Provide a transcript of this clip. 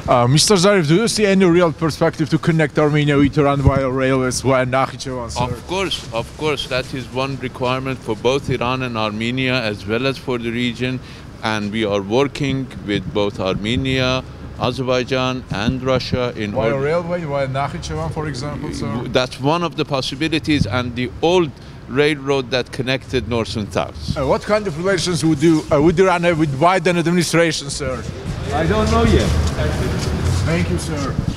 Mr. Zarif, do you see any real perspective to connect Armenia with Iran via railways via Nakhijevan, sir? Of course, that is one requirement for both Iran and Armenia as well as for the region, and we are working with both Armenia, Azerbaijan and Russia in via railway, via Nakhijevan, for example, sir? That's one of the possibilities, and the old railroad that connected north and south. What kind of relations would Iran have with Biden administration, sir? I don't know yet. Thank you, sir.